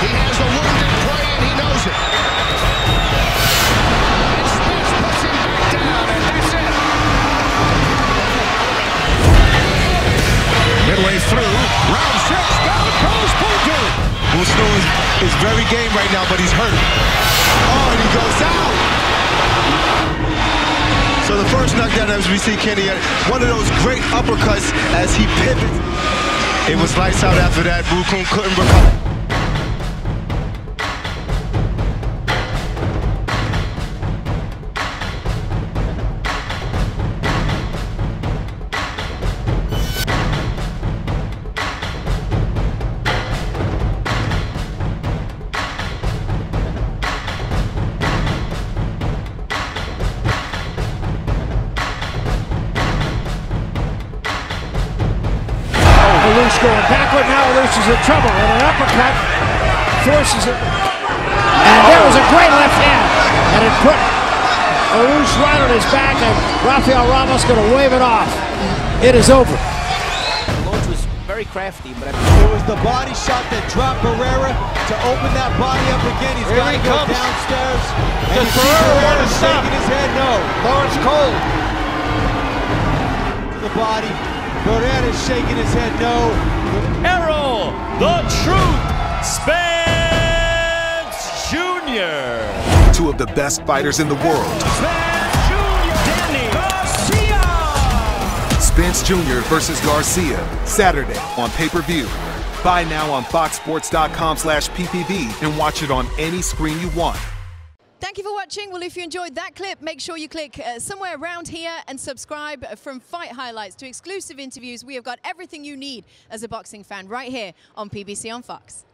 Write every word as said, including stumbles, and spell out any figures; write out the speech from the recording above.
He has the wounded prey, and he knows it. And Spence puts him back down, and that's it. Midway through, round six, down goes Punto. Busno is, is very game right now, but he's hurt. Oh, and he goes out. So the first knockdown, as we see Kenny, one of those great uppercuts as he pivots. It was lights out after that. Woo Kung couldn't recover. Alous going backward, now Alous is in trouble, and an uppercut forces it. And there was a great left hand, and it put Alous right on his back, and Rafael Ramos going to wave it off. It is over. Loach was very crafty, but I mean, it was the body shot that dropped Barrera to open that body up again. He's got to go comes. downstairs. Does Barrera want to stop? Shaking his head, no. Lawrence Cole. The body. Barrera is shaking his head, no. Errol, the Truth, Spence Junior Two of the best fighters in the world. Spence Junior Danny Garcia. Spence Junior versus Garcia, Saturday on pay-per-view. Buy now on fox sports dot com slash P P V and watch it on any screen you want. Thank you for watching. Well, if you enjoyed that clip, make sure you click uh, somewhere around here and subscribe. From fight highlights to exclusive interviews, we have got everything you need as a boxing fan right here on P B C on Fox.